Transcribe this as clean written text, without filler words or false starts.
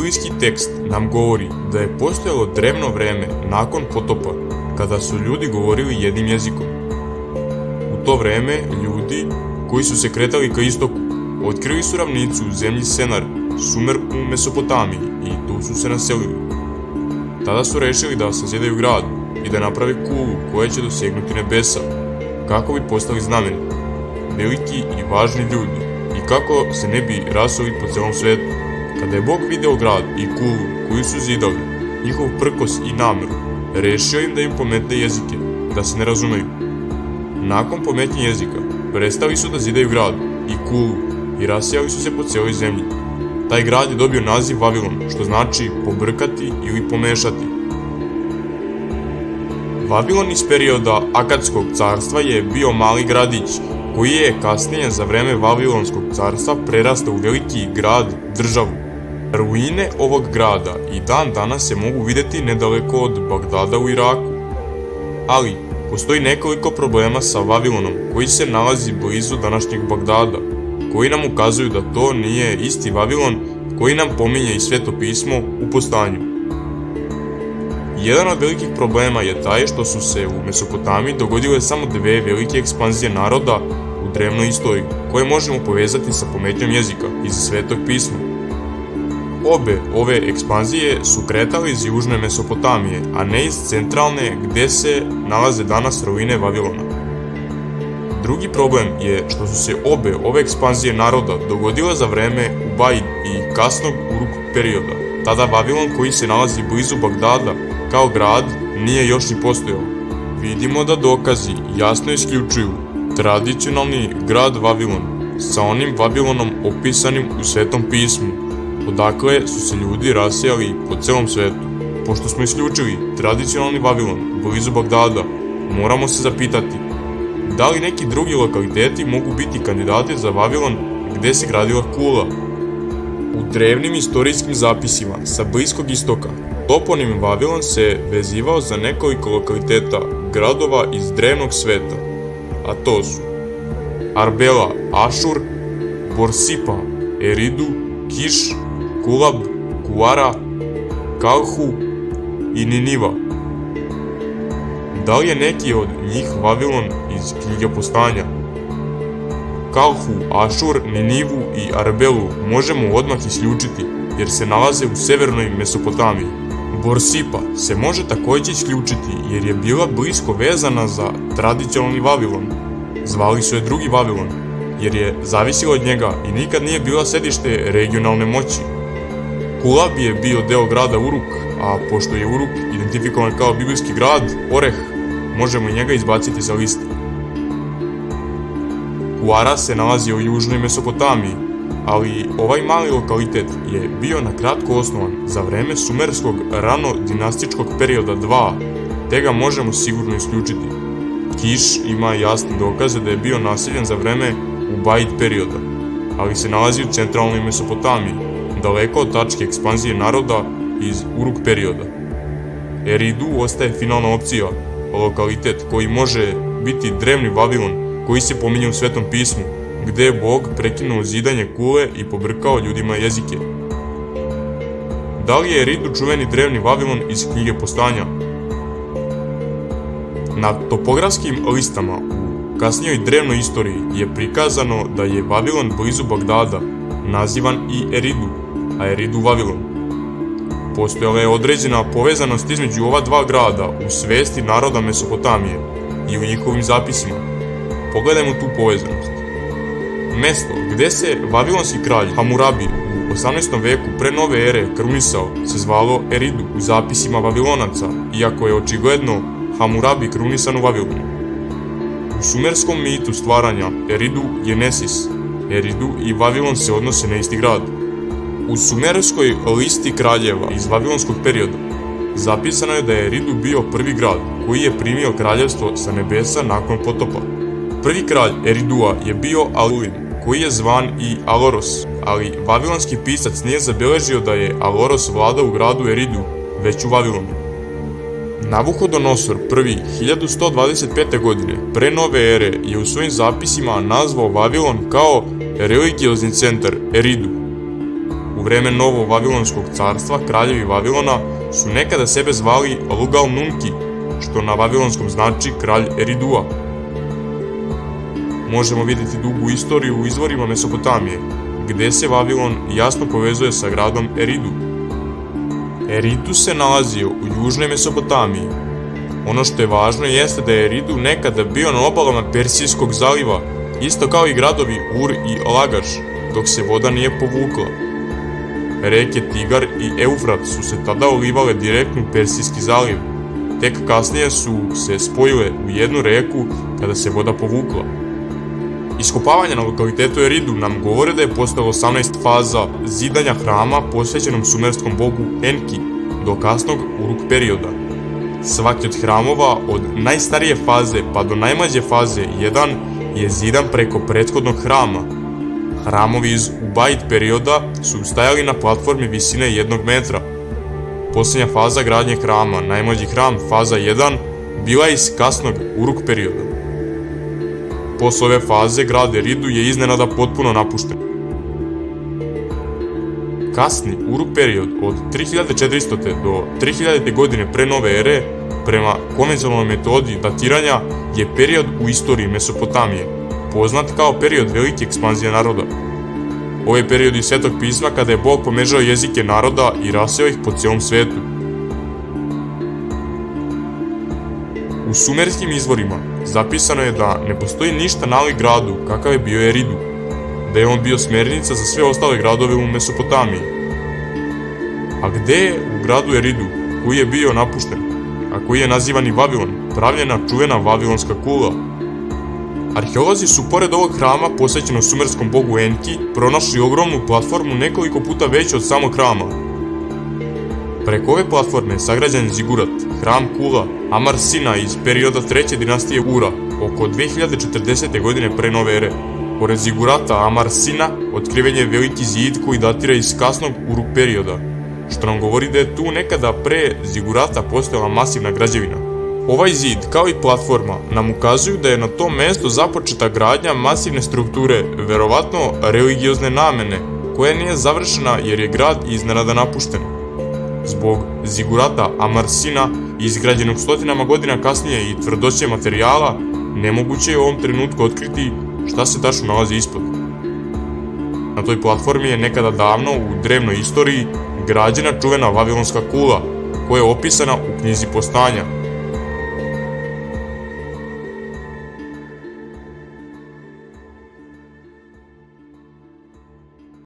biblijski tekst nam govori da je postojalo drevno vreme nakon potopa, kada su ljudi govorili jednim jezikom. U to vreme ljudi koji su se kretali ka istoku otkrili su ravnicu u zemlji Senar, Sumer u Mesopotamiji, i tu su se naselili. Tada su rešili da sazidaju grad i da naprave kulu koja će dosegnuti nebesa, kako bi postali znameni, veliki i važni ljudi, i kako se ne bi rasuli po celom svetu. Kada je Bog video grad i kulu koju su zidali, njihov prkos i nameru, rešio im da im pometne jezike, da se ne razumeju. Nakon pometnje jezika, prestali su da zidaju grad i kulu i rasijali su se po celoj zemlji. Taj grad je dobio naziv Vavilon, što znači pobrkati ili pomešati. Vavilon iz perioda Akadskog carstva je bio mali gradić, koji je kasnije za vreme Vavilonskog carstva prerastao u veliki grad, državu. Ruine ovog grada i dan danas se mogu videti nedaleko od Bagdada u Iraku. Ali, postoji nekoliko problema sa Vavilonom koji se nalazi blizu današnjeg Bagdada, koji nam ukazuju da to nije isti Vavilon koji nam pominje i Sveto pismo u Postanju. Jedan od velikih problema je taj što su se u Mesopotamiji dogodile samo dve velike ekspanzije naroda u drevnoj istoriji, koje možemo povezati sa pometnjom jezika iz Svetog pisma. Obe ove ekspanzije su kretale iz južne Mesopotamije, a ne iz centralne gde se nalaze danas ruine Vavilona. Drugi problem je što su se obe ove ekspanzije naroda dogodile za vreme Ubaid i kasnog Uruk perioda. Tada Vavilon, koji se nalazi blizu Bagdada kao grad, nije još ni postojao. Vidimo da dokazi jasno isključuju tradicionalni grad Vavilon sa onim Vavilonom opisanim u Svetom pismu, odakle su se ljudi rasijali po celom svetu. Pošto smo isključili tradicionalni Vavilon blizu Bagdada, moramo se zapitati da li neki drugi lokaliteti mogu biti kandidati za Vavilon gde se gradila kula. U drevnim istorijskim zapisima sa Bliskog istoka toponim Vavilon se vezivao za nekoliko lokaliteta gradova iz drevnog sveta, a to su Arbela, Ašur, Borsipa, Eridu, Kiš, Kulab, Kuara, Kalhu i Niniva. Da li je neki od njih Vavilon iz knjige Postanja? Kalhu, Ašur, Ninivu i Arbelu možemo odmah isključiti jer se nalaze u severnoj Mesopotamiji. Borsipa se može takođe isključiti jer je bila blisko vezana za tradicionalni Vavilon. Zvali su je drugi Vavilon jer je zavisila od njega i nikad nije bila sedište regionalne moći. Kulab je bio deo grada Uruk, a pošto je Uruk identifikovan kao biblijski grad, Oreh, možemo i njega izbaciti sa liste. Kuara se nalazi u južnoj Mesopotamiji, ali ovaj mali lokalitet je bio na kratko osnovan za vreme sumerskog rano-dinastičkog perioda 2, te ga možemo sigurno isključiti. Kiš ima jasne dokaze da je bio naseljen za vreme Ubaid perioda, ali se nalazi u centralnoj Mesopotamiji, daleko od tačke ekspanzije naroda iz Uruk perioda. Eridu ostaje finalna opcija, lokalitet koji može biti drevni Vavilon koji se pominje u Svetom pismu, gde je Bog prekinuo zidanje kule i pobrkao ljudima jezike. Da li je Eridu čuveni drevni Vavilon iz knjige Postanja? Na topografskim listama u kasnijoj drevnoj istoriji je prikazano da je Vavilon blizu Bagdada nazivan i Eridu, a Eridu Vavilon. Postojala je određena povezanost između ova dva grada u svesti naroda Mesopotamije i u njihovim zapisima. Pogledajmo tu povezanost. Mesto gde se vavilonski kralj Hamurabi u 18. veku pre nove ere krunisao se zvalo Eridu u zapisima Vavilonaca, iako je očigledno Hamurabi krunisan u Vavilonu. U sumerskom mitu stvaranja Eridu je Nesis. Eridu i Vavilon se odnose na isti grad. U sumerskoj listi kraljeva iz vavilonskog perioda zapisano je da je Eridu bio prvi grad koji je primio kraljevstvo sa nebesa nakon potopa. Prvi kralj Eridua je bio Alulim, koji je zvan i Aloros, ali vavilonski pisac nije zabeležio da je Aloros vladao u gradu Eridu, već u Vavilonu. Navuhodonosor I 1125. godine pre nove ere je u svojim zapisima nazvao Vavilon kao religiozni centar Eridu. u vreme Novo Vavilonskog carstva, kraljevi Vavilona su nekada sebe zvali Lugal-Nunki, što na vavilonskom znači kralj Eridua. Možemo vidjeti dugu istoriju u izvorima Mesopotamije, gdje se Vavilon jasno povezuje sa gradom Eridu. Eridu se nalazio u južnoj Mesopotamiji. Ono što je važno jeste da je Eridu nekada bio na obalama Persijskog zaliva, isto kao i gradovi Ur i Lagaš, dok se voda nije povukla. Reke Tigar i Eufrat su se tada ulivale direktno u Persijski zaliv, tek kasnije su se spojile u jednu reku kada se voda povukla. Iskopavanja na lokalitetu Eridu nam govore da je postojalo 18 faza zidanja hrama posvećenom sumerskom bogu Enki do kasnog Uruk perioda. Svaki od hramova od najstarije faze pa do najmlađe faze 1 je zidan preko prethodnog hrama. Hramovi iz Ubaid perioda su stajali na platformi visine 1 metra. Posljednja faza gradnje hrama, najmlađi hram, faza 1, bila je iz kasnog Uruk perioda. Posle ove faze grad Eridu je iznenada potpuno napušten. Kasni Uruk period od 3400. do 3000. godine pre nove ere, prema konvencionalnoj metodi datiranja, je period u istoriji Mesopotamije, poznat kao period velike ekspanzije naroda. Ovo je period iz Svetog pisma kada je Bog pomešao jezike naroda i raseo ih po cijelom svetu. U sumerskim izvorima zapisano je da ne postoji ništa nalik gradu kakav je bio Eridu, da je on bio smernica za sve ostale gradove u Mesopotamiji. A gde je u gradu Eridu, koji je bio napušten, a koji je nazivan i Vavilon, pravljena čuvena vavilonska kula? Arheolozi su pored ovog hrama posvećenom sumerskom bogu Enki pronašli ogromnu platformu nekoliko puta veću od samog hrama. Preko ove platforme sagrađen je zigurat, hram kula Amar Sina iz perioda 3. dinastije Ura, oko 2040. godine pre nove ere. Pored zigurata Amar Sina otkriven je veliki zid koji datira iz kasnog Uruk perioda, što nam govori da je tu nekada pre zigurata postojala masivna građevina. Ovaj zid, kao i platforma, nam ukazuju da je na tom mjestu započeta gradnja masivne strukture, verovatno religiozne namene, koja nije završena jer je grad iznenada napušten. Zbog zigurata Amar Sina, izgrađenog stotinama godina kasnije i tvrdoće materijala, nemoguće je u ovom trenutku otkriti šta se tačno nalazi ispod. Na toj platformi je nekada davno u drevnoj istoriji građena čuvena vavilonska kula, koja je opisana u knjizi Postanja,